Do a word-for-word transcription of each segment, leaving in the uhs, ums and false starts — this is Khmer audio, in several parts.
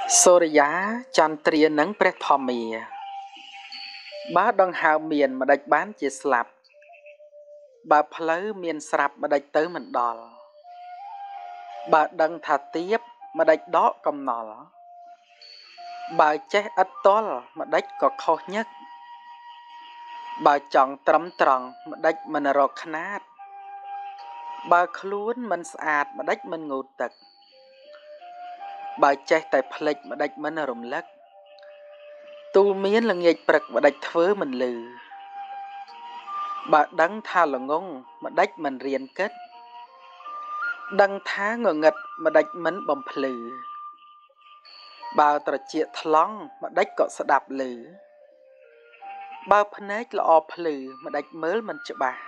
សូរិយាចន្ទ្រានឹងព្រះធម្មាបើដង្ហើមមានម្ដេចបានជាស្លាប់បើផ្លូវមានស្រាប់ម្ដេចទៅមិនដល់បើដឹងថាទៀបម្ដេចដកកំណល់បើចេះឥតតល់ម្ដេចក៏ខុសញឹកបើចង់ត្រឹមត្រង់ម្ដេចមិនរកខ្នាតបើខ្លួនមិនស្អាតម្ដេចមិនងូតទឹកបើចេះតែភ្លេចម្ដេចមិនរំលឹកទូលមានល្ងាចព្រឹកម្ដេចធ្វើមិនលឺបើដឹងថាល្ងងម្ដេចមិនរៀនគិតដឹងថាងងឹតម្ដេចមិនបំភ្លឺបើត្រចៀកថ្លង់ម្ដេចក៏ស្ដាប់ឮបើភ្នែកល្អភ្លឺម្ដេចមើលមិនច្បាស់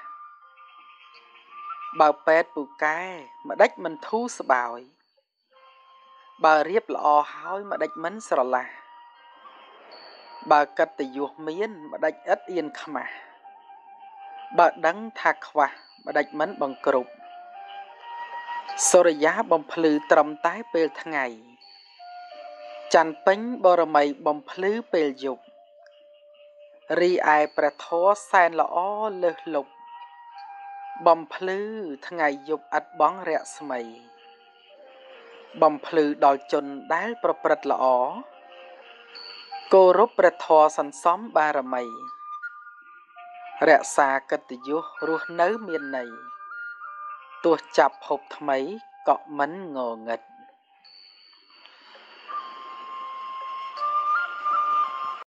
បើពេទ្យពូកែម្ដេចមិនធូរស្បើយបើរៀបល្អហើយម្ដេចមិនស្រឡះបើកិត្តិយសមានម្ដេចឥតអៀនខ្មាស់បើដឹងថាខ្វះម្ដេចមិនបង្គ្រប់សូរិយាបំភ្លឺត្រឹមតែពេលថ្ងៃច័ន្ទពេញបរមីបំភ្លឺពេលយប់រីឯព្រះធម៌សែនល្អលើសលប់បំភ្លឺថ្ងៃយប់ឥតបង់រស្មីបំភ្លឺដល់ជនដែលប្រព្រឹត្តល្អគោរពព្រះធម៌សន្សំបារមីរក្សាកិត្តិយសរស់នៅមានន័យទោះចាប់ភពថ្មីក៏មិនងងឹត